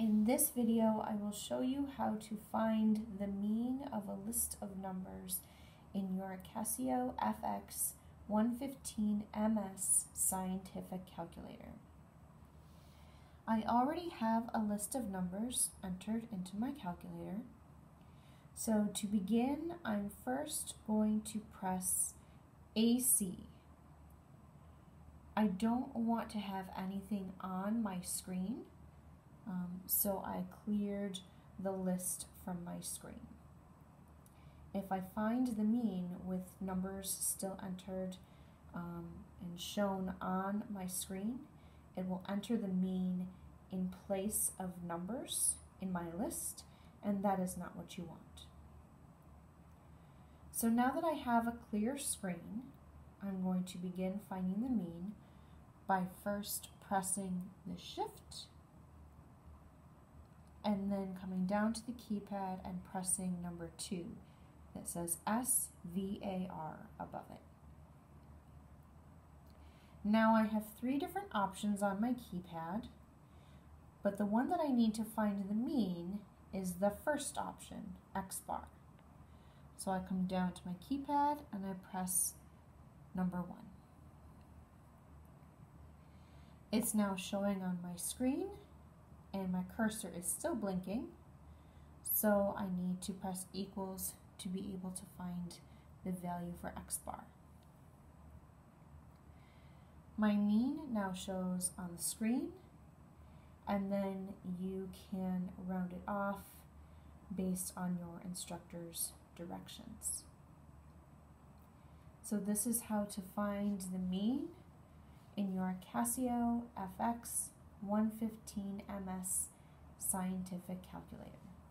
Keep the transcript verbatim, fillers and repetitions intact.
In this video, I will show you how to find the mean of a list of numbers in your Casio F X one fifteen M S scientific calculator. I already have a list of numbers entered into my calculator. So to begin, I'm first going to press A C. I don't want to have anything on my screen, um, so I cleared the list from my screen. If I find the mean with numbers still entered um, and shown on my screen, it will enter the mean in place of numbers in my list, and that is not what you want. So now that I have a clear screen, I'm going to begin finding the mean by first pressing the shift and then coming down to the keypad and pressing number two that says S V A R above it. Now I have three different options on my keypad, but the one that I need to find the mean is the first option, X bar. So I come down to my keypad and I press number one. It's now showing on my screen and my cursor is still blinking, so I need to press equals to be able to find the value for X bar. My mean now shows on the screen, and then you can round it off based on your instructor's directions. So this is how to find the mean in your Casio F X one fifteen M S scientific calculator.